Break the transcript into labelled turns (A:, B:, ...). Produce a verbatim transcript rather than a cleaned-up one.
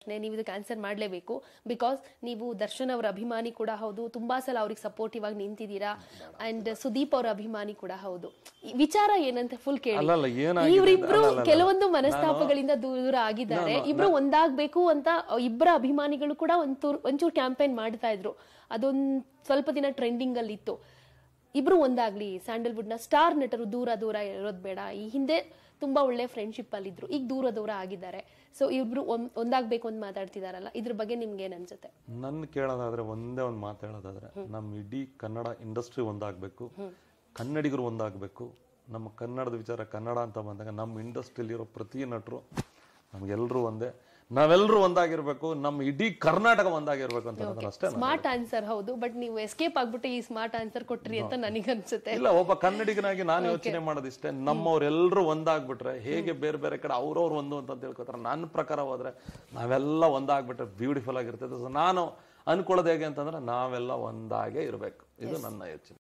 A: ನೀವು ಇದಕ್ಕೆ ಆನ್ಸರ್ ಮಾಡಲೇಬೇಕು. ಬಿಕಾಸ್ ನೀವು ದರ್ಶನ್ ಅವರ ಅಭಿಮಾನಿ ಕೂಡ ಹೌದು, ತುಂಬಾ ಸಲ ಅವ್ರಿಗೆ ಸಪೋರ್ಟಿವ್ ಆಗಿ ನಿಂತಿದ್ದೀರಾ, ಅಂಡ್ ಸುದೀಪ್ ಅವರ ಅಭಿಮಾನಿ ಕೂಡ ಹೌದು. ವಿಚಾರ ಏನಂತ ಫುಲ್ ಕೇಳಿ. ಇವರಿಬ್ರು ಕೆಲವೊಂದು ಮನಸ್ತಾಪಗಳಿಂದ ದೂರ ಆಗಿದ್ದಾರೆ, ಇಬ್ರು ಒಂದಾಗ್ಬೇಕು ಅಂತ ಇಬ್ಬರ ಅಭಿಮಾನಿಗಳು ಕೂಡ ಒಂಚೂರು ಒಂಚೂರು ಕ್ಯಾಂಪೇನ್ ಮಾಡ್ತಾ ಇದ್ರು. ಅದೊಂದ್ ಸ್ವಲ್ಪ ದಿನ ಟ್ರೆಂಡಿಂಗ್ ಅಲ್ಲಿ ಇತ್ತು. ಇಬ್ರು ಒಂದಾಗ್ಲಿ, ಸ್ಯಾಂಡಲ್ವುಡ್ ನ ಸ್ಟಾರ್ ನಟರು ದೂರ ದೂರ ಇರೋದ್ ಬೇಡ. ಈ ಹಿಂದೆ ತುಂಬಾ ಒಳ್ಳೆ ಫ್ರೆಂಡ್ಶಿಪ್ ಅಲ್ಲಿ ಇದ್ರು, ಈಗ ದೂರ ದೂರ ಆಗಿದ್ದಾರೆ. ಸೊ ಇಬ್ರು ಒಂದಾಗ್ಬೇಕು ಅಂತ ಮಾತಾಡ್ತಿದಾರಲ್ಲ, ಇದ್ರ ಬಗ್ಗೆ ನಿಮ್ಗೆ ಏನ್ ಅನ್ಸುತ್ತೆ?
B: ನನ್ ಕೇಳೋದಾದ್ರೆ ಒಂದೇ ಒಂದ್ ಮಾತು ಹೇಳೋದಾದ್ರೆ, ನಮ್ ಇಡೀ ಕನ್ನಡ ಇಂಡಸ್ಟ್ರಿ ಒಂದಾಗ್ಬೇಕು, ಕನ್ನಡಿಗರು ಒಂದಾಗ್ಬೇಕು. ನಮ್ಮ ಕನ್ನಡದ ವಿಚಾರ ಕನ್ನಡ ಅಂತ ಬಂದಾಗ ನಮ್ಮ ಇಂಡಸ್ಟ್ರಿಯಲ್ಲಿ ಇರೋ ಪ್ರತಿ ನಟರು ನಮ್ಗೆಲ್ರು ಒಂದೇ, ನಾವೆಲ್ಲರೂ ಒಂದಾಗಿರ್ಬೇಕು, ನಮ್ಮ ಇಡೀ ಕರ್ನಾಟಕ ಒಂದಾಗಿರ್ಬೇಕು ಅಂತ ಅಷ್ಟೇ.
A: ಸ್ಮಾರ್ಟ್ ಆನ್ಸರ್ ಹೌದು, ಬಟ್ ನೀವು ಎಸ್ಕೇಪ್ ಆಗ್ಬಿಟ್ಟು ಈ ಸ್ಮಾರ್ಟ್ ಆನ್ಸರ್ ಕೊಟ್ರಿ ಅಂತ ನನಗನ್ಸುತ್ತೆ.
B: ಇಲ್ಲ, ಒಬ್ಬ ಕನ್ನಡಿಗನಾಗಿ ನಾನು ಯೋಚನೆ ಮಾಡೋದಿಷ್ಟೇ, ನಮ್ಮವ್ರೆಲ್ಲರೂ ಒಂದಾಗ್ಬಿಟ್ರೆ ಹೇಗೆ ಬೇರೆ ಬೇರೆ ಕಡೆ ಅವ್ರವ್ರು ಒಂದು ಅಂತ ತಿಳ್ಕೊತಾರೆ, ನನ್ನ ಪ್ರಕಾರ ಹೋದ್ರೆ ನಾವೆಲ್ಲ ಒಂದಾಗ್ಬಿಟ್ರೆ ಬ್ಯೂಟಿಫುಲ್ ಆಗಿರ್ತದೆ. ನಾನು ಅನ್ಕೊಳ್ಳೋದು ಹೇಗೆ ಅಂತಂದ್ರೆ ನಾವೆಲ್ಲ ಒಂದಾಗೆ ಇರ್ಬೇಕು, ಇದು ನನ್ನ ಯೋಚನೆ.